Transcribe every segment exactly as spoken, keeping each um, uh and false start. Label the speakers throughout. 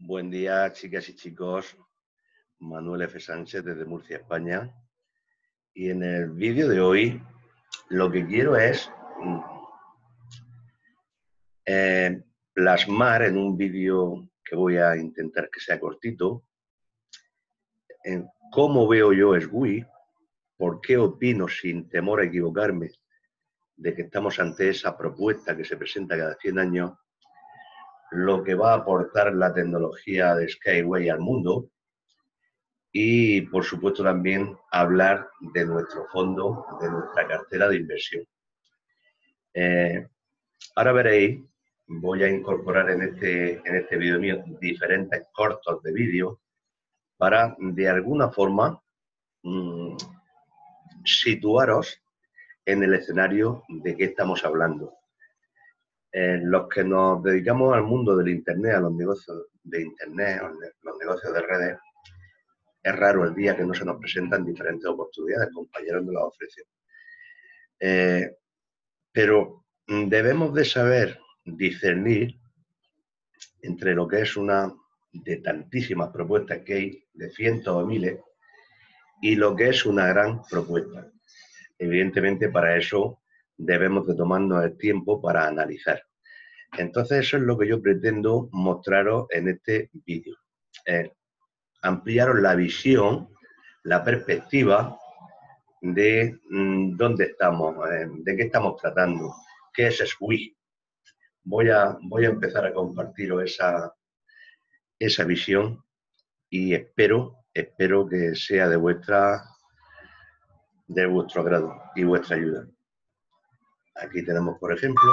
Speaker 1: Buen día, chicas y chicos. Manuel F. Sánchez desde Murcia, España. Y en el vídeo de hoy lo que quiero es eh, plasmar en un vídeo que voy a intentar que sea cortito, en cómo veo yo S W I, por qué opino sin temor a equivocarme de que estamos ante esa propuesta que se presenta cada cien años, lo que va a aportar la tecnología de Skyway al mundo y, por supuesto, también hablar de nuestro fondo, de nuestra cartera de inversión. Eh, ahora veréis, voy a incorporar en este, en este vídeo mío diferentes cortos de vídeo para, de alguna forma, mmm, situaros en el escenario de qué estamos hablando. Eh, los que nos dedicamos al mundo del Internet, a los negocios de Internet, los negocios de redes, es raro el día que no se nos presentan diferentes oportunidades, compañeros de la ofrecen. Eh, pero debemos de saber discernir entre lo que es una de tantísimas propuestas que hay, de cientos o miles, y lo que es una gran propuesta. Evidentemente, para eso debemos de tomarnos el tiempo para analizar. Entonces, eso es lo que yo pretendo mostraros en este vídeo. Eh, ampliaros la visión, la perspectiva de mmm, dónde estamos, eh, de qué estamos tratando, qué es S W I. Voy a, voy a empezar a compartiros esa, esa visión y espero, espero que sea de vuestra de vuestro agrado y vuestra ayuda. Aquí tenemos, por ejemplo,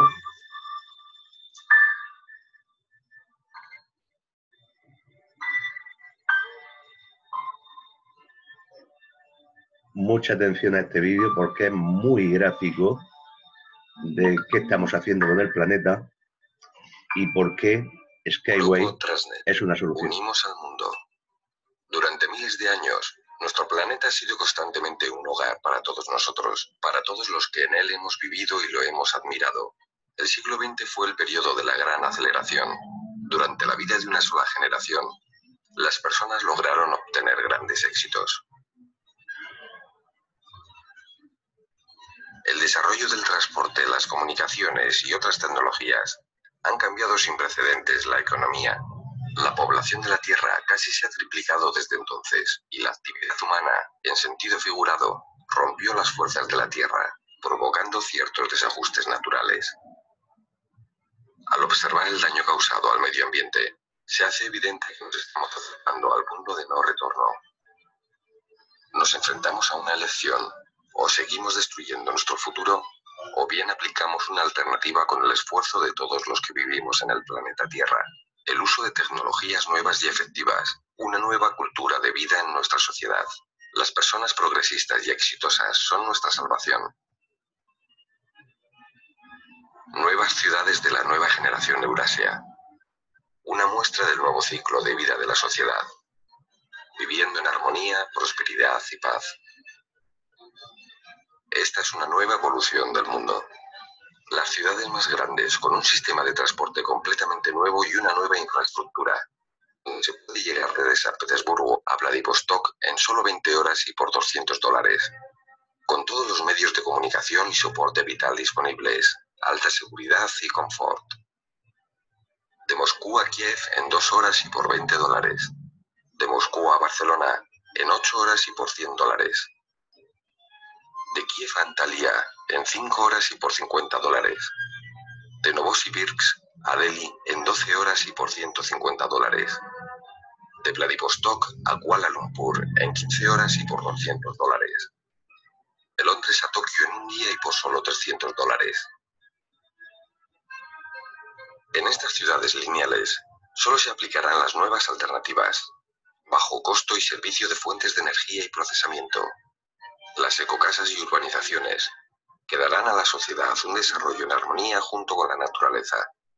Speaker 1: mucha atención a este vídeo porque es muy gráfico de qué estamos haciendo con el planeta y por qué Skyway es una solución.
Speaker 2: Unimos al mundo. Durante miles de años, nuestro planeta ha sido constantemente un hogar para todos nosotros, para todos los que en él hemos vivido y lo hemos admirado. El siglo veinte fue el periodo de la gran aceleración. Durante la vida de una sola generación, las personas lograron obtener grandes éxitos. El desarrollo del transporte, las comunicaciones y otras tecnologías han cambiado sin precedentes la economía. La población de la Tierra casi se ha triplicado desde entonces, y la actividad humana, en sentido figurado, rompió las fuerzas de la Tierra, provocando ciertos desajustes naturales. Al observar el daño causado al medio ambiente, se hace evidente que nos estamos acercando al punto de no retorno. Nos enfrentamos a una elección: o seguimos destruyendo nuestro futuro, o bien aplicamos una alternativa con el esfuerzo de todos los que vivimos en el planeta Tierra. El uso de tecnologías nuevas y efectivas, una nueva cultura de vida en nuestra sociedad. Las personas progresistas y exitosas son nuestra salvación. Nuevas ciudades de la nueva generación Eurasia. Una muestra del nuevo ciclo de vida de la sociedad. Viviendo en armonía, prosperidad y paz. Esta es una nueva evolución del mundo. Las ciudades más grandes, con un sistema de transporte completamente nuevo y una nueva infraestructura. Se puede llegar desde San Petersburgo a Vladivostok en solo veinte horas y por doscientos dólares. Con todos los medios de comunicación y soporte vital disponibles, alta seguridad y confort. De Moscú a Kiev en dos horas y por veinte dólares. De Moscú a Barcelona en ocho horas y por cien dólares. De Kiev a Antalya en cinco horas y por cincuenta dólares. De Novosibirsk a Delhi en doce horas y por ciento cincuenta dólares. De Vladivostok a Kuala Lumpur en quince horas y por doscientos dólares. De Londres a Tokio en un día y por solo trescientos dólares. En estas ciudades lineales, solo se aplicarán las nuevas alternativas, bajo costo y servicio de fuentes de energía y procesamiento. Las ecocasas y urbanizaciones, que darán a la sociedad un desarrollo en armonía junto con la naturaleza.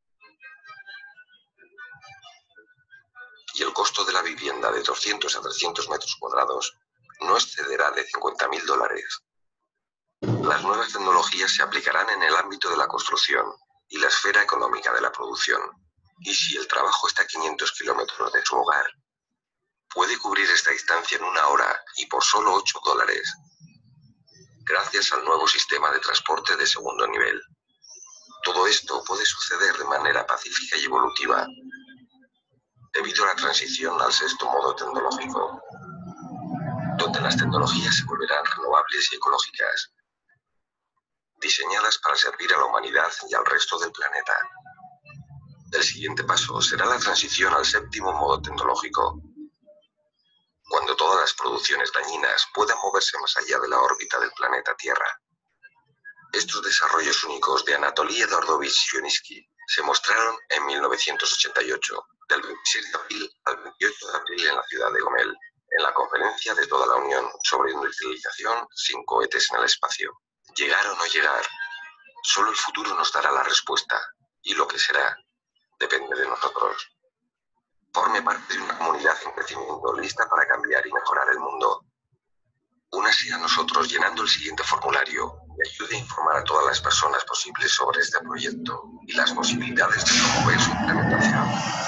Speaker 2: Y el costo de la vivienda de doscientos a trescientos metros cuadrados no excederá de cincuenta mil dólares. Las nuevas tecnologías se aplicarán en el ámbito de la construcción y la esfera económica de la producción. Y si el trabajo está a quinientos kilómetros de su hogar, puede cubrir esta distancia en una hora y por solo ocho dólares, gracias al nuevo sistema de transporte de segundo nivel. Todo esto puede suceder de manera pacífica y evolutiva, debido a la transición al sexto modo tecnológico, donde las tecnologías se volverán renovables y ecológicas, diseñadas para servir a la humanidad y al resto del planeta. El siguiente paso será la transición al séptimo modo tecnológico, cuando todas las producciones dañinas puedan moverse más allá de la órbita del planeta Tierra. Estos desarrollos únicos de Anatoly Eduardovich Chernivtsi se mostraron en mil novecientos ochenta y ocho, del veintiséis de abril al veintiocho de abril en la ciudad de Gomel, en la conferencia de toda la Unión sobre industrialización sin cohetes en el espacio. Llegar o no llegar, solo el futuro nos dará la respuesta, y lo que será, depende de nosotros. Forme parte de una comunidad en crecimiento lista para cambiar y mejorar el mundo. Únase a nosotros llenando el siguiente formulario y ayude a informar a todas las personas posibles sobre este proyecto y las posibilidades de promover su implementación.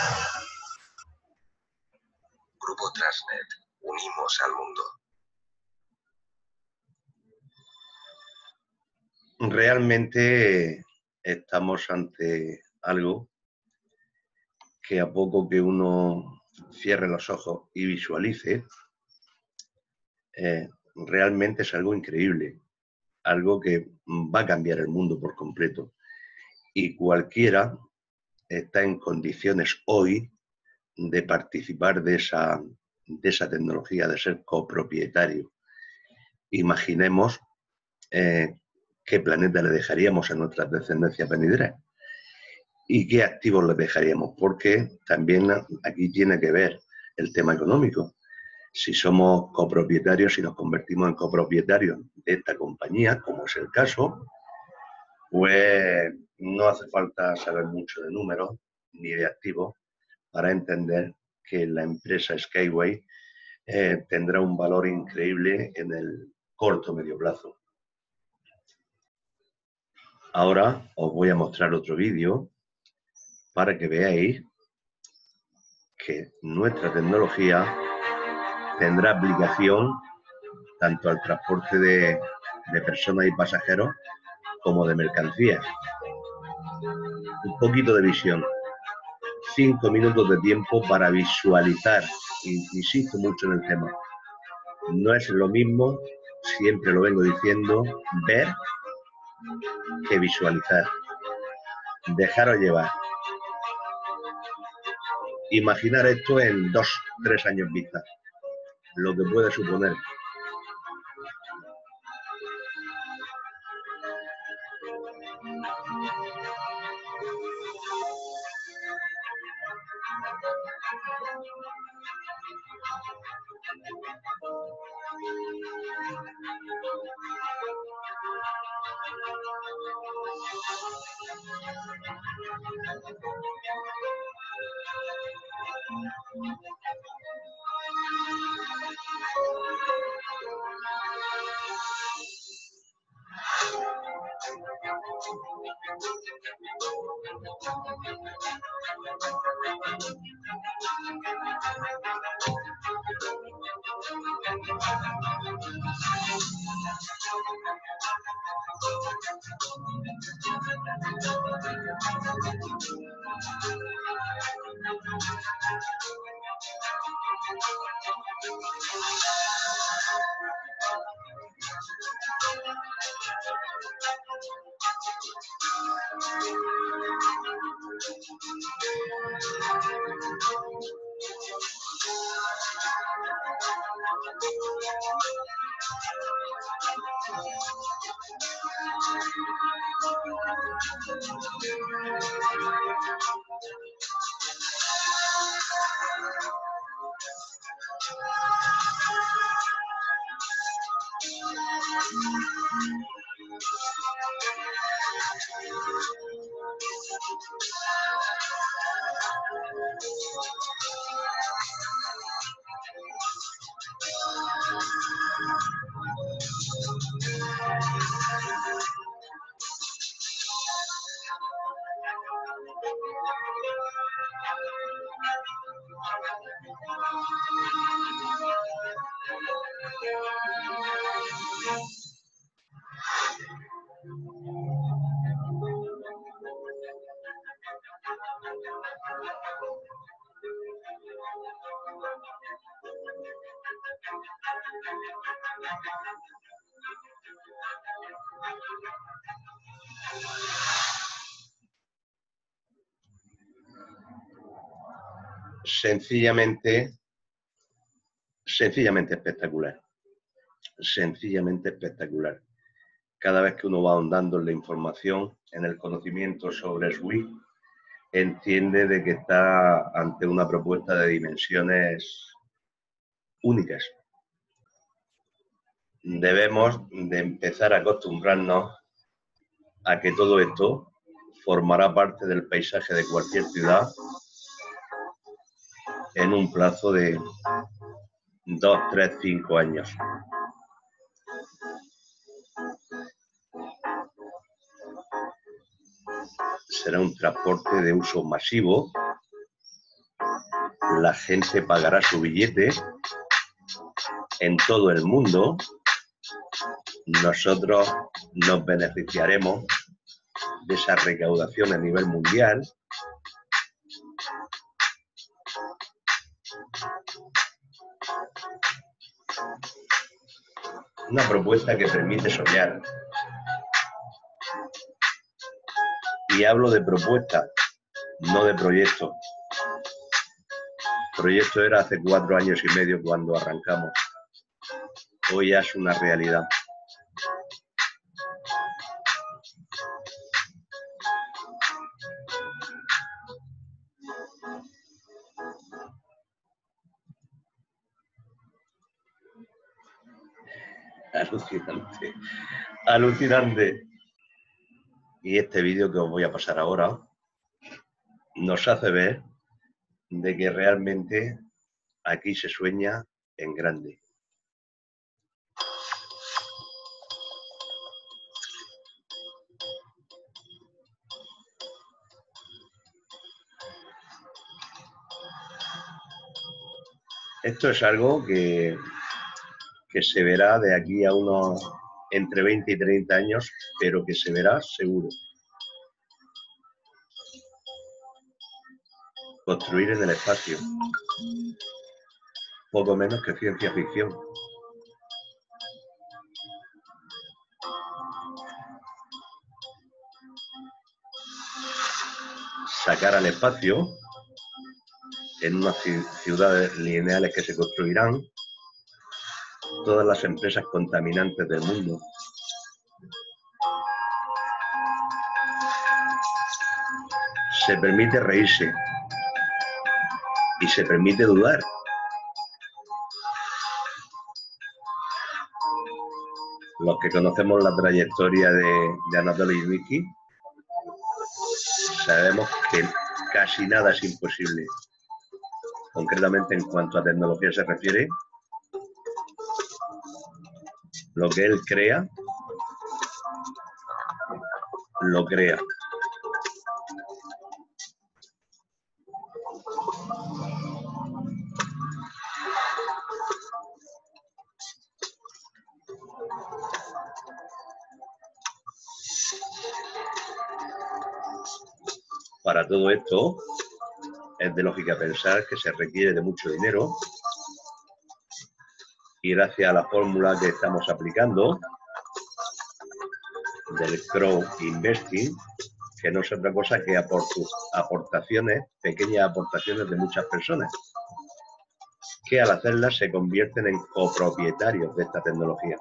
Speaker 2: Grupo Transnet. Unimos al mundo.
Speaker 1: Realmente estamos ante algo que a poco que uno cierre los ojos y visualice, eh, realmente es algo increíble, algo que va a cambiar el mundo por completo. Y cualquiera está en condiciones hoy de participar de esa, de esa tecnología, de ser copropietario. Imaginemos eh, qué planeta le dejaríamos a nuestras descendencias venideras y qué activos le dejaríamos, porque también aquí tiene que ver el tema económico. Si somos copropietarios, si nos convertimos en copropietarios de esta compañía, como es el caso, pues no hace falta saber mucho de números ni de activos para entender que la empresa Skyway eh, tendrá un valor increíble en el corto o medio plazo. Ahora os voy a mostrar otro vídeo para que veáis que nuestra tecnología tendrá aplicación tanto al transporte de, de personas y pasajeros como de mercancías. Un poquito de visión. Cinco minutos de tiempo para visualizar. Insisto mucho en el tema. No es lo mismo, siempre lo vengo diciendo, ver que visualizar. Dejaros llevar. Imaginar esto en dos, tres años vista. Lo que puede suponer. Sencillamente, sencillamente espectacular. Sencillamente espectacular. Cada vez que uno va ahondando en la información, en el conocimiento sobre Sui, entiende de que está ante una propuesta de dimensiones únicas. Debemos de empezar a acostumbrarnos a que todo esto formará parte del paisaje de cualquier ciudad en un plazo de dos, tres, cinco años. Será un transporte de uso masivo, la gente pagará su billete en todo el mundo, nosotros nos beneficiaremos de esa recaudación a nivel mundial. Una propuesta que permite soñar. Y hablo de propuesta, no de proyecto. Proyecto era hace cuatro años y medio cuando arrancamos. Hoy ya es una realidad. Alucinante. Alucinante. Y este vídeo que os voy a pasar ahora nos hace ver de que realmente aquí se sueña en grande. Esto es algo que, que se verá de aquí a unos entre veinte y treinta años, pero que se verá seguro. Construir en el espacio. Poco menos que ciencia ficción. Sacar al espacio en unas ciudades lineales que se construirán todas las empresas contaminantes del mundo. Se permite reírse y se permite dudar. Los que conocemos la trayectoria de, de Anatoly Zhivkov sabemos que casi nada es imposible. Concretamente en cuanto a tecnología se refiere, lo que él crea, lo crea. Para todo esto, es de lógica pensar que se requiere de mucho dinero y gracias a la fórmula que estamos aplicando del crowd investing, que no es otra cosa que aportaciones, pequeñas aportaciones de muchas personas, que al hacerlas se convierten en copropietarios de esta tecnología.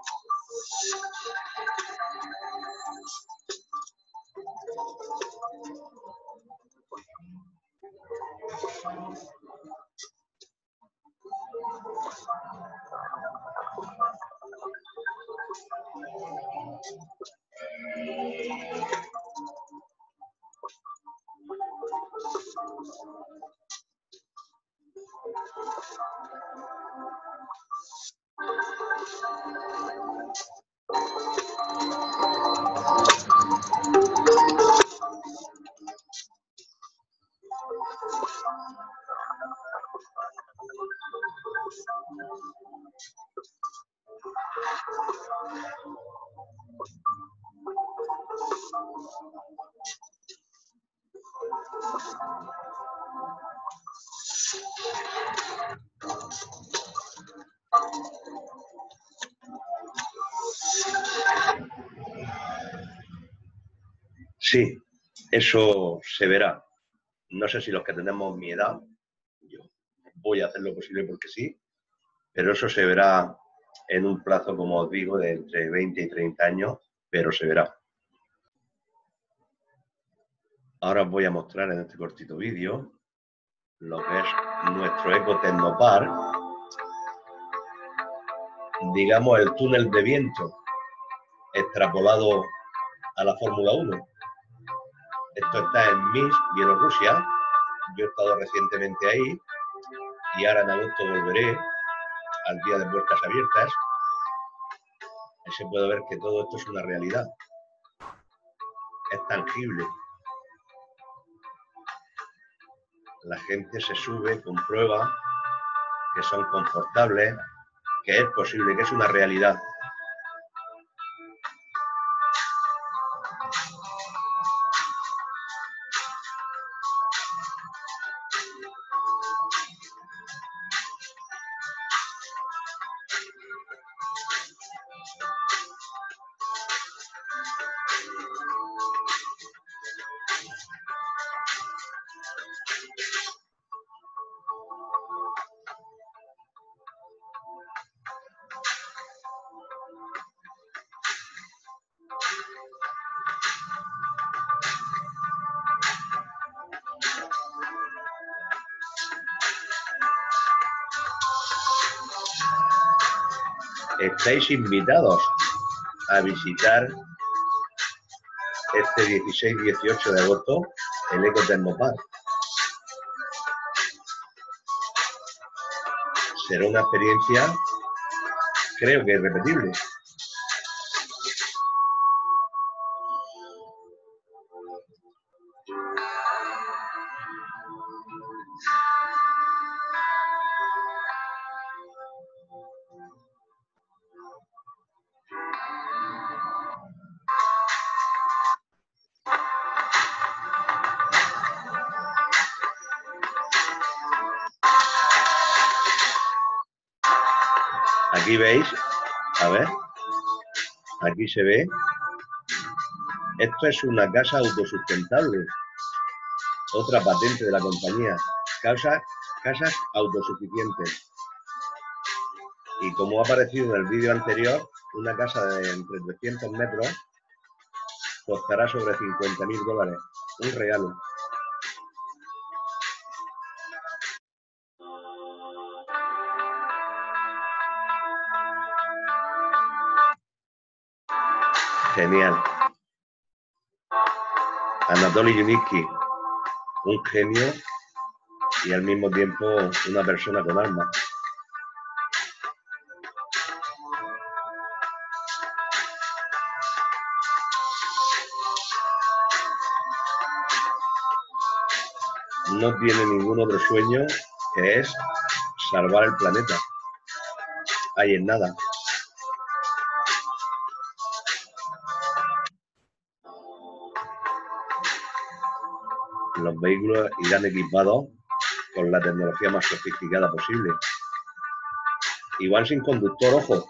Speaker 1: Sí, eso se verá. No sé si los que tenemos mi edad, yo voy a hacer lo posible porque sí, pero eso se verá en un plazo, como os digo, de entre veinte y treinta años, pero se verá. Ahora os voy a mostrar en este cortito vídeo lo que es nuestro Eco Tecnopark, digamos el túnel de viento extrapolado a la Fórmula uno. Esto está en Minsk, Bielorrusia. Yo he estado recientemente ahí y ahora en agosto volveré al día de puertas abiertas. Ahí se puede ver que todo esto es una realidad. Es tangible. La gente se sube, comprueba que son confortables, que es posible, que es una realidad. Estáis invitados a visitar este dieciséis y dieciocho de agosto el Eco Tecnopark. Será una experiencia, creo que irrepetible. Aquí veis, a ver, aquí se ve, esto es una casa autosustentable, otra patente de la compañía, casas, casas autosuficientes. Y como ha aparecido en el vídeo anterior, una casa de entre trescientos metros costará sobre cincuenta mil dólares, un regalo. Genial. Anatoly Yunitsky, un genio y al mismo tiempo una persona con alma. No tiene ningún otro sueño que es salvar el planeta. Ahí en nada. Los vehículos irán equipados con la tecnología más sofisticada posible. Igual sin conductor, ojo.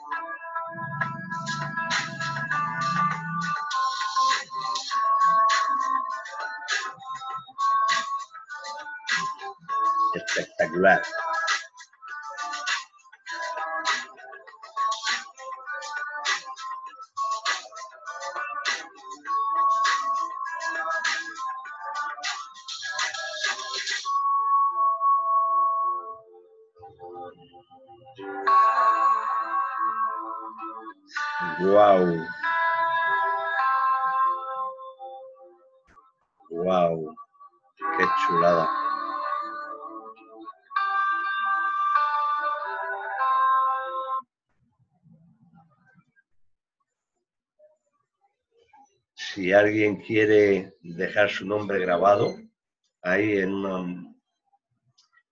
Speaker 1: Espectacular. Wow. Wow. Qué chulada. Si alguien quiere dejar su nombre grabado ahí en una,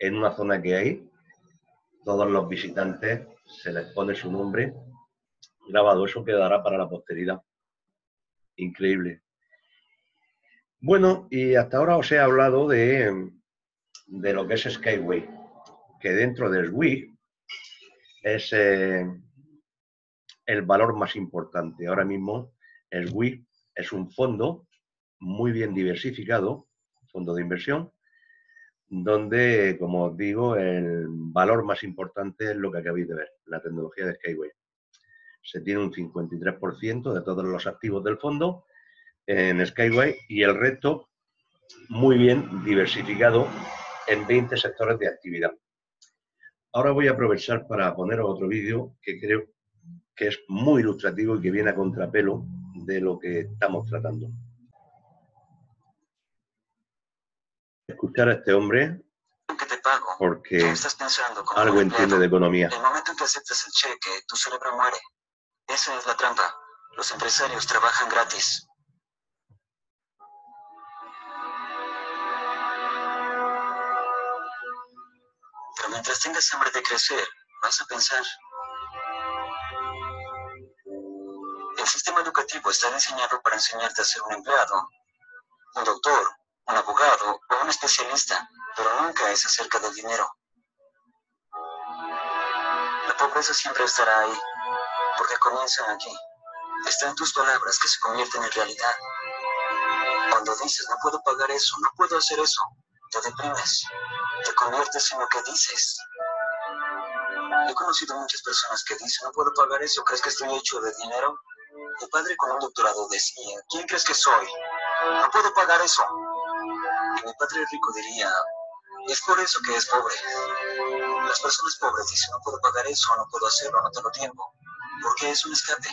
Speaker 1: en una zona que hay, todos los visitantes se les pone su nombre grabado. Eso quedará para la posteridad. Increíble. Bueno, y hasta ahora os he hablado de, de lo que es Skyway, que dentro del S W I es eh, el valor más importante. Ahora mismo el S W I es un fondo muy bien diversificado, fondo de inversión, donde, como os digo, el valor más importante es lo que acabáis de ver, la tecnología de Skyway. Se tiene un cincuenta y tres por ciento de todos los activos del fondo en Skyway y el resto muy bien diversificado en veinte sectores de actividad. Ahora voy a aprovechar para poneros otro vídeo que creo que es muy ilustrativo y que viene a contrapelo de lo que estamos tratando. Escuchar a este hombre
Speaker 3: Que te pago.
Speaker 1: porque
Speaker 3: Tú estás pensando como
Speaker 1: algo
Speaker 3: un
Speaker 1: entiende
Speaker 3: empleado.
Speaker 1: de economía.
Speaker 3: El momento en que aceptas el cheque, tu cerebro muere. Esa es la trampa. Los empresarios trabajan gratis. Pero mientras tengas hambre de crecer, vas a pensar. El sistema educativo está diseñado para enseñarte a ser un empleado, un doctor, un abogado o un especialista, pero nunca es acerca del dinero. La pobreza siempre estará ahí, porque comienzan aquí. Está en tus palabras que se convierten en realidad. Cuando dices, no puedo pagar eso, no puedo hacer eso, te deprimes, te conviertes en lo que dices. He conocido muchas personas que dicen, no puedo pagar eso, ¿crees que estoy hecho de dinero? Mi padre con un doctorado decía, ¿quién crees que soy? No puedo pagar eso. Y mi padre rico diría, es por eso que es pobre. Las personas pobres dicen, no puedo pagar eso, no puedo hacerlo, no tengo tiempo. Porque es un escape.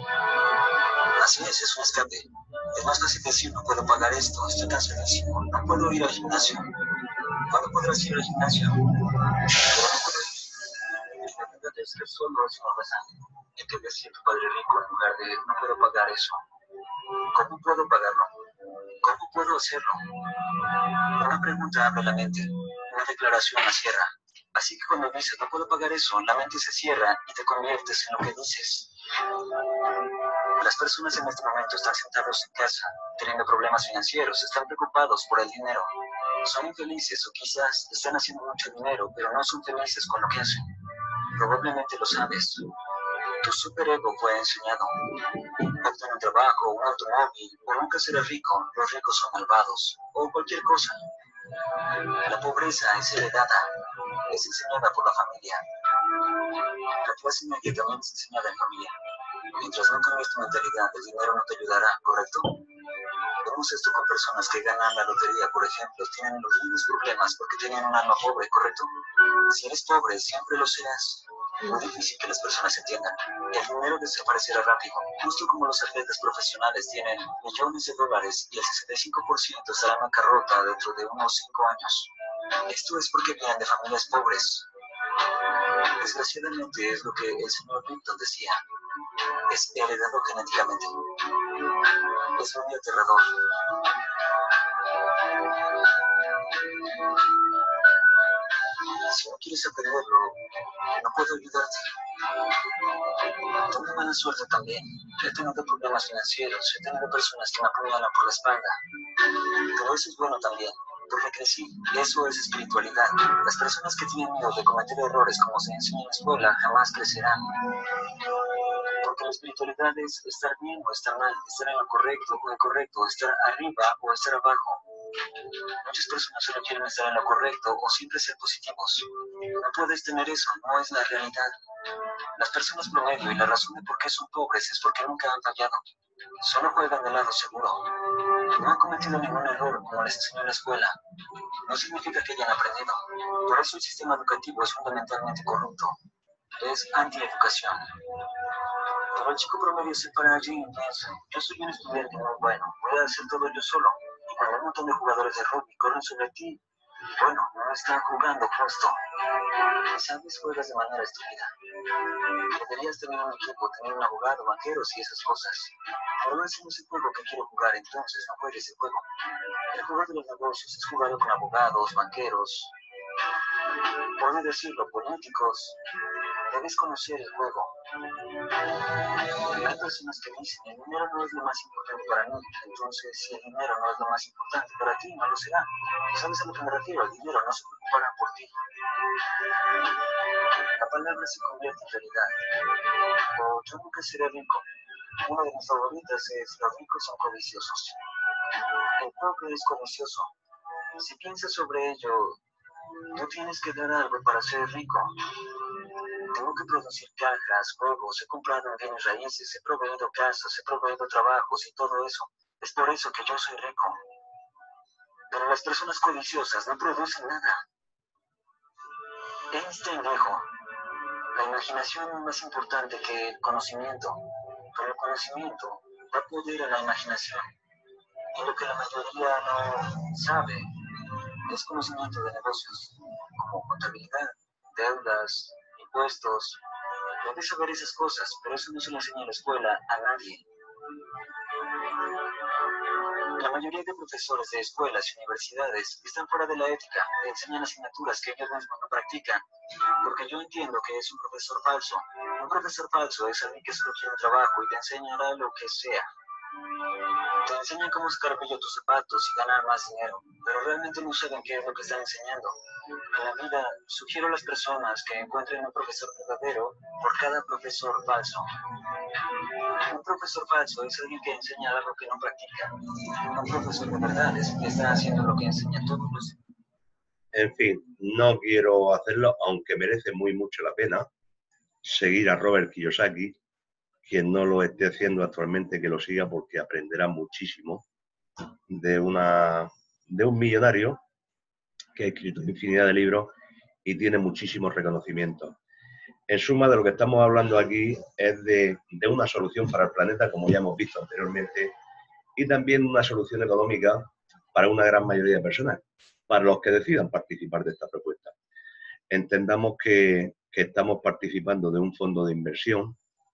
Speaker 3: Así es, es un escape. Es más fácil decir, no puedo pagar esto, estoy cansadísimo, no puedo ir al gimnasio. ¿Cuándo podrás ir al gimnasio? Pero no puedo ir. La verdad es que solo es una razón. Y que decía tu padre rico en lugar de, no puedo pagar eso. ¿Cómo puedo pagarlo? ¿Cómo puedo hacerlo? Una pregunta abre la mente, una declaración la cierra. Así que cuando dices, no puedo pagar eso, la mente se cierra y te conviertes en lo que dices. Las personas en este momento están sentados en casa, teniendo problemas financieros, están preocupados por el dinero. Son infelices o quizás están haciendo mucho dinero, pero no son felices con lo que hacen. Probablemente lo sabes. Tu superego fue enseñado. Obtener un trabajo, un automóvil, o nunca serás rico, los ricos son malvados, o cualquier cosa. La pobreza es heredada, es enseñada por la familia. La clase media también es enseñada en familia. Mientras no cambies tu mentalidad, el dinero no te ayudará, ¿correcto? Vemos esto con personas que ganan la lotería, por ejemplo, tienen los mismos problemas porque tienen un alma pobre, ¿correcto? Si eres pobre, siempre lo serás. Muy difícil que las personas entiendan. El dinero desaparecerá rápido, justo como los atletas profesionales tienen millones de dólares y el sesenta y cinco por ciento estará en bancarrota dentro de unos cinco años. Esto es porque vienen de familias pobres. Desgraciadamente es lo que el señor Newton decía. Es heredado genéticamente. Es muy aterrador. Si no quieres aprenderlo, no puedo ayudarte. Tengo mala suerte también. He tenido problemas financieros, he tenido personas que me apuñalan por la espalda. Pero eso es bueno también, porque crecí. Eso es espiritualidad. Las personas que tienen miedo de cometer errores como se enseña en la escuela jamás crecerán. Porque la espiritualidad es estar bien o estar mal, estar en lo correcto o incorrecto, estar arriba o estar abajo. Muchas personas solo quieren estar en lo correcto o siempre ser positivos. No puedes tener eso, no es la realidad. Las personas promedio y la razón de por qué son pobres es porque nunca han fallado. Solo juegan del lado seguro. No han cometido ningún error como les enseñó en la escuela. No significa que hayan aprendido. Por eso el sistema educativo es fundamentalmente corrupto. Es antieducación. Pero el chico promedio se para allí y piensa, yo soy un estudiante muy bueno, voy a hacer todo yo solo. Y cuando un montón de jugadores de rugby corren sobre ti, bueno, no están jugando justo. ¿Sabes? Juegas de manera estúpida. Deberías tener un equipo, tener un abogado, banqueros y esas cosas. Pero ese no es el juego que quiero jugar, entonces no juegues el juego. El juego de los negocios es jugado con abogados, banqueros, Puedo decirlo, políticos, debes conocer el juego. Hay personas que dicen, el dinero no es lo más importante para mí, entonces si el dinero no es lo más importante para ti, no lo será. ¿Sabes a lo que me refiero? El dinero no se preocupará por ti. La palabra se convierte en realidad. O yo nunca seré rico. Uno de mis favoritos es los ricos son codiciosos. El pobre es codicioso. Si piensas sobre ello, tú tienes que dar algo para ser rico. Tengo que producir cajas, juegos, he comprado bienes raíces, he proveído casas, he proveído trabajos y todo eso. Es por eso que yo soy rico. Pero las personas codiciosas no producen nada. Einstein dijo, la imaginación es más importante que el conocimiento, pero el conocimiento da poder a la imaginación. Y lo que la mayoría no sabe es conocimiento de negocios, como contabilidad, deudas, impuestos. Debes saber esas cosas, pero eso no se le enseña en la escuela a nadie. La mayoría de profesores de escuelas y universidades están fuera de la ética, le enseñan asignaturas que ellos mismos no practican, porque yo entiendo que es un profesor falso. Un profesor falso es alguien que solo quiere un trabajo y te enseñará lo que sea. Te enseñan cómo sacar brillo a tus zapatos y ganar más dinero, pero realmente no saben qué es lo que están enseñando. En la vida, sugiero a las personas que encuentren un profesor verdadero por cada profesor falso. Un profesor falso es alguien que enseña algo que no practica. Un profesor de verdad es el que está haciendo lo que enseña todos los días.
Speaker 1: En fin, no quiero hacerlo, aunque merece muy mucho la pena seguir a Robert Kiyosaki. Quien no lo esté haciendo actualmente, que lo siga, porque aprenderá muchísimo de, una, de un millonario que ha escrito infinidad de libros y tiene muchísimos reconocimientos. En suma, de lo que estamos hablando aquí es de, de una solución para el planeta, como ya hemos visto anteriormente, y también una solución económica para una gran mayoría de personas, para los que decidan participar de esta propuesta. Entendamos que, que estamos participando de un fondo de inversión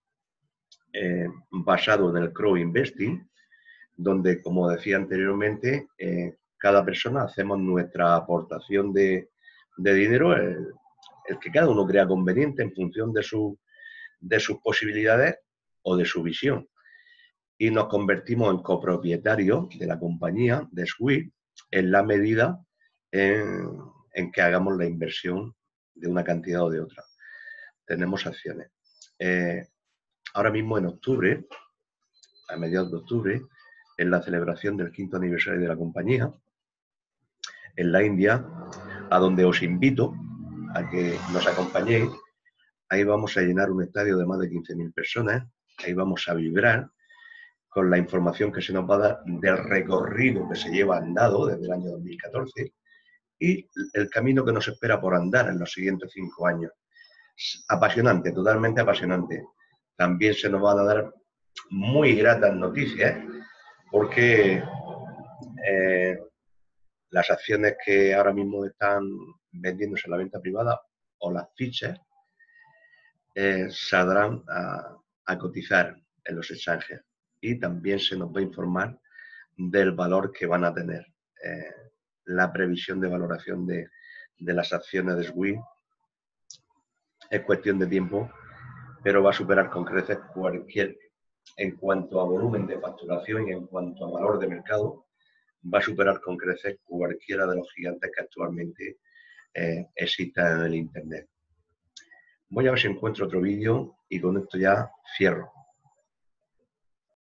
Speaker 1: Eh, basado en el crowd investing, donde, como decía anteriormente, eh, cada persona hacemos nuestra aportación de, de dinero, el, el que cada uno crea conveniente en función de, su, de sus posibilidades o de su visión. Y nos convertimos en copropietarios de la compañía, de Sui, en la medida en, en que hagamos la inversión de una cantidad o de otra. Tenemos acciones. Eh, Ahora mismo en octubre, a mediados de octubre, en la celebración del quinto aniversario de la compañía, en la India, a donde os invito a que nos acompañéis. Ahí vamos a llenar un estadio de más de quince mil personas, ahí vamos a vibrar con la información que se nos va a dar del recorrido que se lleva andado desde el año dos mil catorce y el camino que nos espera por andar en los siguientes cinco años. Apasionante, totalmente apasionante. También se nos van a dar muy gratas noticias, porque eh, las acciones que ahora mismo están vendiéndose en la venta privada o las fichas eh, saldrán a, a cotizar en los exchanges, y también se nos va a informar del valor que van a tener. Eh, la previsión de valoración de, de las acciones de Sui es cuestión de tiempo, pero va a superar con creces cualquier, en cuanto a volumen de facturación y en cuanto a valor de mercado, va a superar con creces cualquiera de los gigantes que actualmente eh, existan en el Internet. Voy a ver si encuentro otro vídeo y con esto ya cierro.